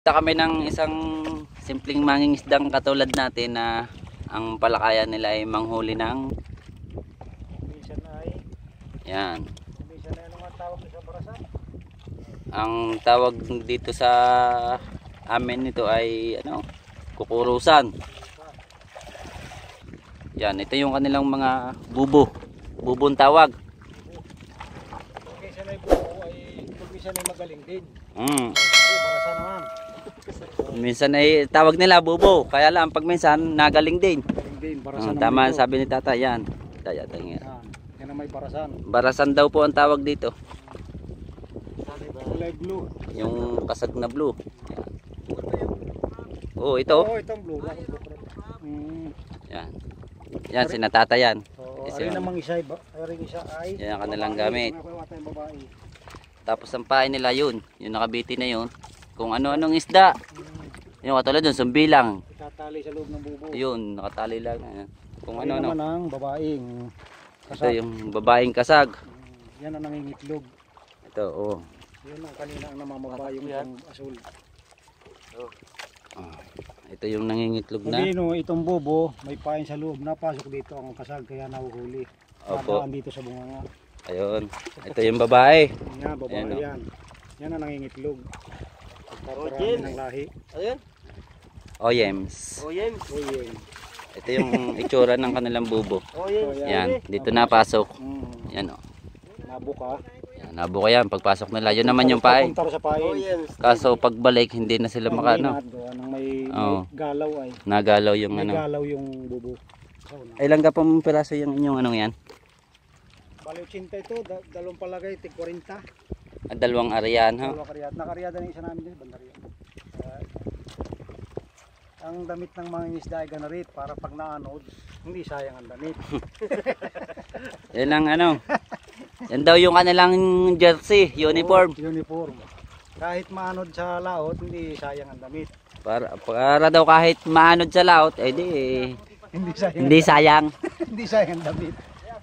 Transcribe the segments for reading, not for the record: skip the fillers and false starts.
Kami ng isang simpleng mangingisdang katulad natin na ang palakayan nila ay manghuli ng yan. Ang tawag dito sa amin nito ay kukurusan. Yan, ito yung kanilang mga bubo. Bubong tawag. Minsan ay bubo ay minsan ay magaling din. Barasan naman. Minsan ay tawag nila bubo, kaya lang pag minsan nagaling din. Magaling din, barasan Tama sabi ni Tata, yan. Yan ang may barasan. Barasan daw po ang tawag dito. Kulay blue. Yung kasag na blue. Oh, ito. Oo, itong blue. Yan. Yan, sinatata yan. Ari namang isa ay yan ang kanilang gamit. Tapos ang pain nila yun. Yung nakabiti na yun. Kung ano-anong isda. Yung katulad dun, sumbilang. Itatali sa loob ng bubo. Yun, nakatali lang. Kung ano ano-ano. Naman ang babaeng kasag. Ito yung babaeng kasag. Yan ang nangingitlog. Ito, oh. Yan ang kanina ang namamabayong yung asul. Ito yung nangingitlog na. Hindi itong bubo, may pain sa loob. Napasok dito ang kasag kaya nahuhuli. Opo. Nadaan dito sa bunganga. Ayun. Ito yung babae. Yan, babae Ayan, yan. Yan ang nangingitlog. James. Ng lahi. Ayun. Oyems. Oyems. Ito yung itsura ng kanilang bubo. Oyems. Yan, dito napasok. Yan, oh. Nabuka. Yan, nabuka yan. Pagpasok nila, yun naman yung pain. Punta sa pain. Oyems. Kaso pagbalik, hindi na sila makano. May galaw ay. Nagalaw yung May galaw yung bubo. Ilang ka pong piraso yung inyong anong yan? Bali 80 ito, dalawang palagay, tig 40. Dalawang ariyan, ha? Dalawang karyat. Nakaryada ng isa namin din, bandarya. Ang damit ng mga isda ay ganarit para pag naanod, hindi sayang ang damit. Yan ang yan daw yung kanilang jersey, uniform. Uniform. Kahit maanod sa laot, hindi sayang ang damit. Para daw kahit maanod sa laot, Hindi sayang. hindi sayang. Hindi sayang ang damit.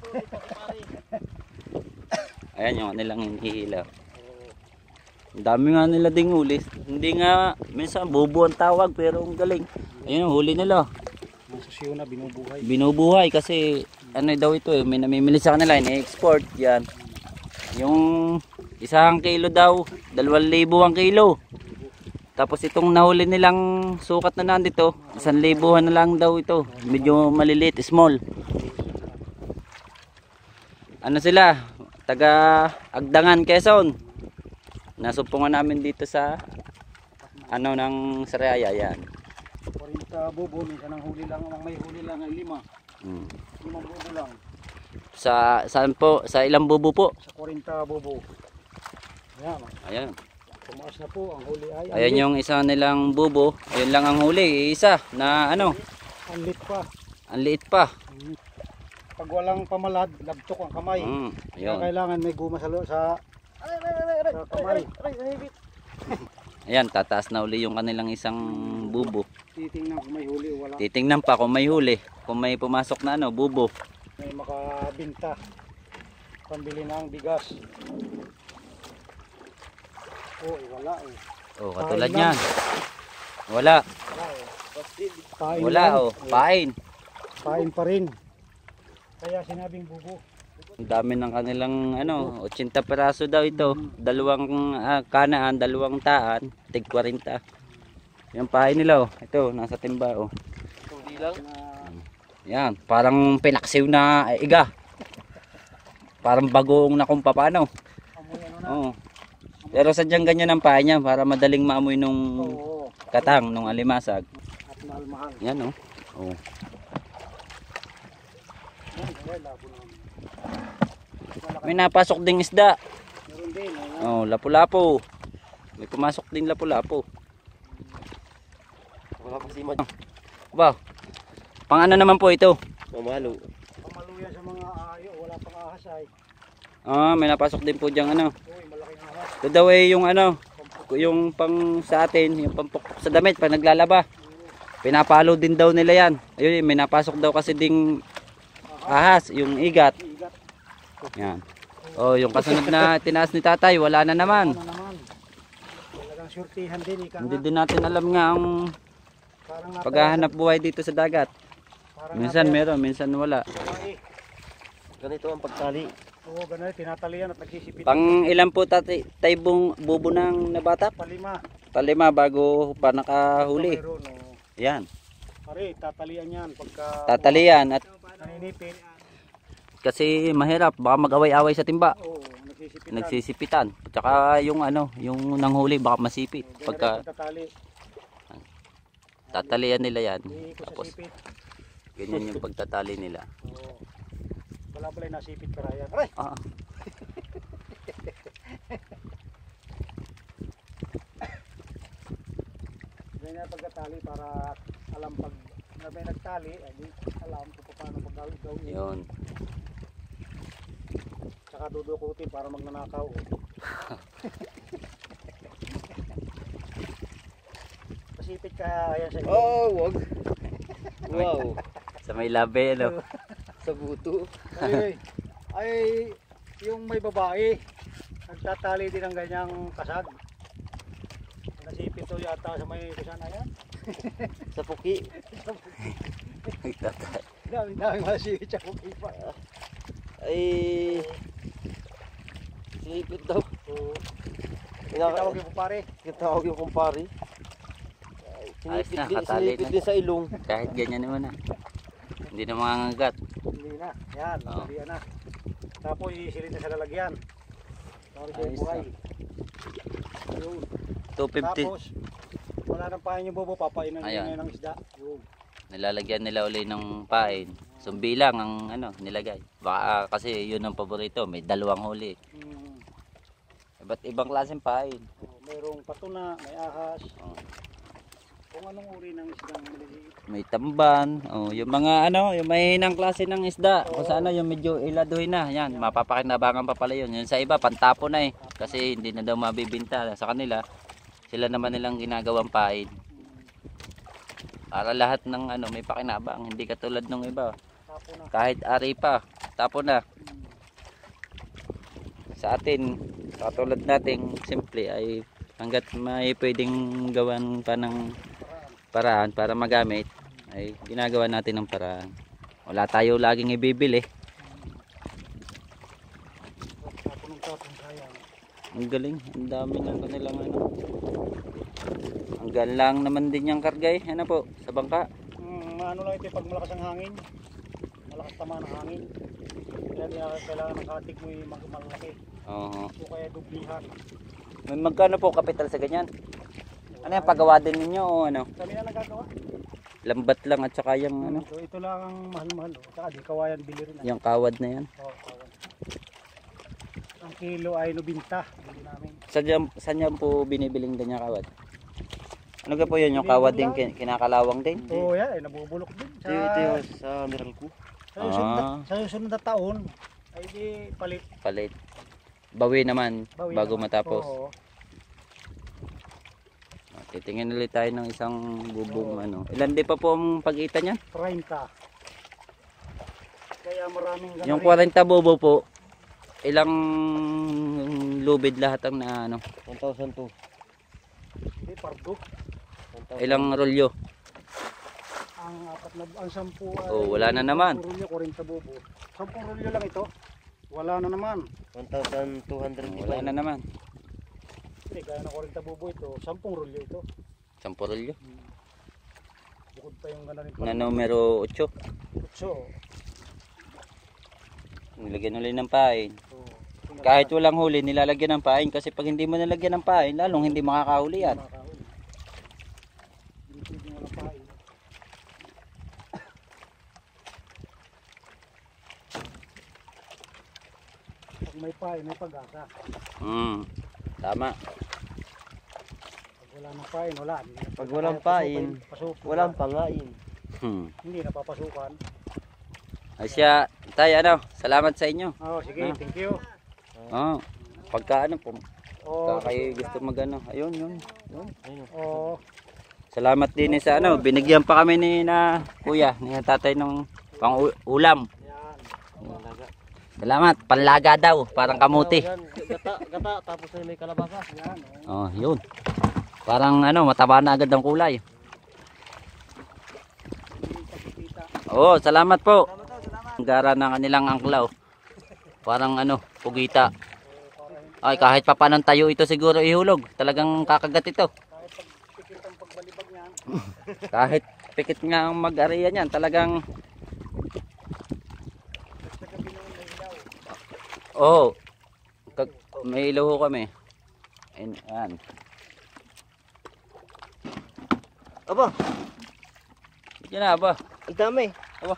Ayan yung kanilang hinihilaw. Ang dami nga nila ding huli. Hindi nga, minsan bubo ang tawag pero ang galing. Ayun ang huli nila. Nasa siyo na binubuhay. Binubuhay kasi daw ito may namimili sa kanila, ini-export yan. Yung 1 kilo daw, 2,000 ang kilo. Tapos itong nahuli nilang sukat na nandito, 1,000 na lang daw ito. Medyo maliliit, small. Ano sila? Taga Agdangan, Quezon. Nasumpungan namin dito sa ng Sariaya yan. 40 bubo, minsan ang huli lang, ang may huli lang ay 5. 5 bubo lang. Saan po? Sa ilang bubo po? Sa 40 bubo. Ayan. Ayan. Tumaas na po ang huli ay. Ayan yung isa nilang bubo. Ayun lang ang huli. Isa na Ang lit pa. Ang liit pa. Pag walang pamalad, labtok ang kamay. Ayun. Kailangan may guma sa kamay. Ayan, tataas na uli yung kanilang isang bubo. Titingnan kung may huli o wala. Titingnan pa kung may huli. Kung may pumasok na bubo. May makabinta. Pambili ng bigas. Wala eh. Oh, katulad niyan. Wala. Pain Wala lang. pain. Pain pa rin. Kaya sinabing bubo. Ang dami ng kanilang 80 peraso daw ito. Dalawang kanaan, dalawang taan, tig 40. Yung pain nila ito nasa timba Hindi lang. Yan, parang pinaksiw na iga. Parang bagoong na kung paano. Oo. Pero sadyang ganyan ang pain niya para madaling maamoy nung katang, nung alimasag. At mahal-mahal. Yan May napasok ding isda. Meron din. Lapu-lapu. May pumasok din lapu-lapu. Wala pa si Mad. Ba, pang ano naman po ito? Mamalo. Pamaluyan sa mga ayo, wala pang ahas ay. May napasok din po diyang Malaking ahas. Ito daw yung pang sa atin, yung pampukpok sa damit pag naglalaba. Pinapalo din daw nila yan. Ayun, may napasok daw kasi ding ahas, yung igat. Yan. Yung kasunod na tinaas ni tatay, wala na naman. Talagang masyurtihan din ika Hindi nga. din natin alam nga ang Parang paghahanap buhay dito sa dagat. Minsan meron, minsan wala. Ganito ang pagtali. Oo, ganun. Tinatalian at nagsisipit. Pang ilan po taybong bubo ng nabatak? Palima. Palima bago pa nakahuli. Mayroon, oo. Yan. Pare, tatalian yan pagka Tatalian at naninipit. kasi mahirap baka mag-away-away sa timba. Oo, nagsisipitan. Nagsisipitan. Tsaka yung ano, yung nanghuli baka masipit. Pagka Tatali. tatalian nila yan. Iikot sa Tapos sipit. ganyan yung pagtatali nila. Oo. Wala nasipit para yan. Aray! Ah. Ganyan ang pagkatali para alam pag na may nagtali, di alam kung paano pag-gawin. Yun. Tsaka dudukutin para magnanakaw. Pasipit ka yan sa iyo. Oh, wag. Wow. Sa may labi ano. Sa buto. Ay, yung may babae, nagtatali din ng ganyang kasag. Nasipit to yata sa may kusana yan. Sa puki. Daming masipit sa kuki pa. Ay. Sinipit daw. Oo. Inaka- Tawag yung pare. Tinatawag yung kumpare. Ayos na, Sinipit katali sinipit na. din sa ilong. Kahit ganyan naman ah. Hindi na mangangagat. Hindi na. Yan, Oo. hindi na. Tapos isilid na sa lalagyan. Tapos yung Ayos buhay. Yun. 250. Tapos, wala nang pain yung bobo, papainan nyo Ayan. ngayon ng isda. Yun. Nilalagyan nila uli ng pain. Sumbi lang ang ano nilagay. Baka kasi yun ang paborito, may dalawang huli. Mm. Iba't ibang klaseng pain. Mayroong patuna, may ahas. Oh. Kung anong uri ng isdang maliliit. May tamban, oh, yung mga ano, yung mahinang klase ng isda. Kung saan yung medyo iladuhin na, yan, mapapakinabangan pa pala yun. Yung sa iba, pantapo na eh. Kasi hindi na daw mabibinta sa kanila. Sila naman nilang ginagawang pain. Para lahat ng ano, may pakinabang, hindi katulad ng iba. Tapo na. Kahit ari pa, tapo na. Sa atin, katulad nating simple ay hanggat may pwedeng gawan pa ng paraan para magamit ay ginagawa natin ng paraan. Wala tayo laging ibibili. Tapo ng tapong sayang. Ang galing, ang dami ng kanilang ano. Hanggang lang naman din yung kargay, ano po, sa bangka. Ano lang ito pag malakas ang hangin. Malakas tama ng hangin. Kaya kailangan ng katik mo yung malaki. Oo. O kaya dublihan. May magkano po kapital sa ganyan? Ano yung paggawa din ninyo o ano? Kami na nagagawa. Lambat lang at saka yung ano, Ito lang ang mahal-mahal. Saka di kawayan bili rin. yung kawad na yan. Oo, kawayan. Ang kilo ay 90. Bili namin. Saan yan po binibiling din yung kawad? Ano ka po yun? Yung kawad din kinakalawang din? Oo, yan ay nabubulok din. Ito yung sa meral ko. Sa susunod na taon ay di palit. Palit. Bawi naman Bawi bago naman. matapos. Oo. Titingin ulit tayo ng isang bubong ano. Ilan di pa po ang pag-ita niyan? 30. Kaya maraming ganun. Yung 40 bubo po, ilang lubid lahat ang na ano? 1,002. Hindi, pardo. Ilang rolyo? Ang apat na, ang 10 ay... Oh, wala na naman. 10 rolyo, 40 bubo. 10 rolyo lang ito. Wala na naman. 1,200. Wala na naman. Hindi, kaya na 40 bubo ito. 10 rolyo ito. 10 rolyo. Bukod pa yung gano'n rin. Na numero 8. So, Nilagyan ulit ng pain. Kahit walang huli, nilalagyan ng pain. Kasi pag hindi mo nilagyan ng pain, lalong hindi makakahuli yan. Hindi pwedeng walang pain. Pag may pain, may pag-asa. Tama. Pag wala ng pain, wala. Hindi na Pag walang pasukan, pain, pasukan. walang pangain. Hindi na papasukan. Asya, tayo ano, salamat sa inyo. Oh, sige, thank you. Pagka ano po, Oh, pagka kayo gusto magano, ayun, yun. oh, Salamat din sa ano, binigyan pa kami ni na kuya, ni tatay ng pang ulam. yan. Salamat, panlaga daw, parang kamuti. Yan, gata, tapos ay may kalabasa. Yan, Oh, oh. yun. Parang ano, mataba na agad ang kulay. Oo, salamat po. Ang gara ng kanilang angklaw. Parang ano, pugita. Ay, kahit pa paano tayo ito siguro ihulog. Talagang kakagat ito. Kahit pikit nga ang mag-area niyan, talagang oh, may ilaw ho kami. Ayan. Aba, Yan na ba? ang dami. Aba.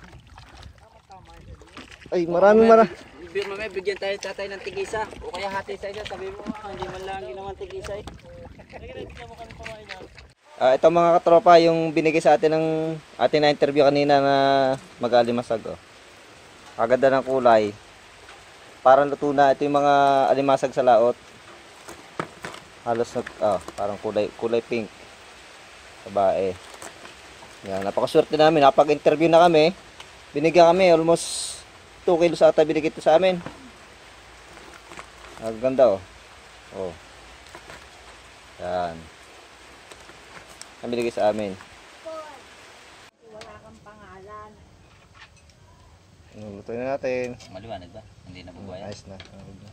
Ay, marami. Mamaya bigyan tayo tatay ng tigisa. O kaya hati sa isa. Sabi mo, hindi man lang ginawan tigisa eh. Ito mga katropa, yung binigay sa atin ng ating na-interview kanina na mag-alimasag. Oh. Kaganda ng kulay. Parang luto na. Ito yung mga alimasag sa laot. Halos parang kulay pink. Babae. Yan, napakaswerte namin. Napag-interview na kami. Binigyan kami almost 2 kilos ata binigay ito sa amin. Ang ganda oh. Oh. Yan. Ang binigay sa amin. Wala kang pangalan. Lutuin na natin. Maliwanag ba? Hindi na bubuhay. Ayos na.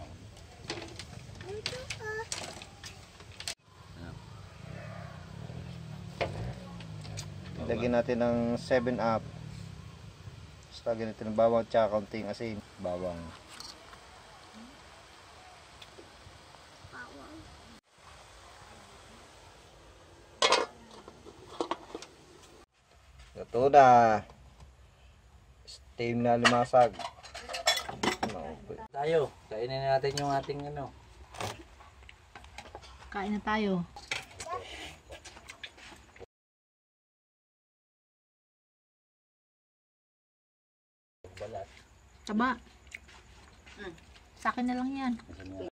Lagyan natin ng 7-up. Tapos lagyan natin ng bawang at kaunting asin. Bawang. Ito na. Steam na limasag. Tayo, kainin na natin yung ating ano. Kain na tayo. Taba. Sa akin na lang yan.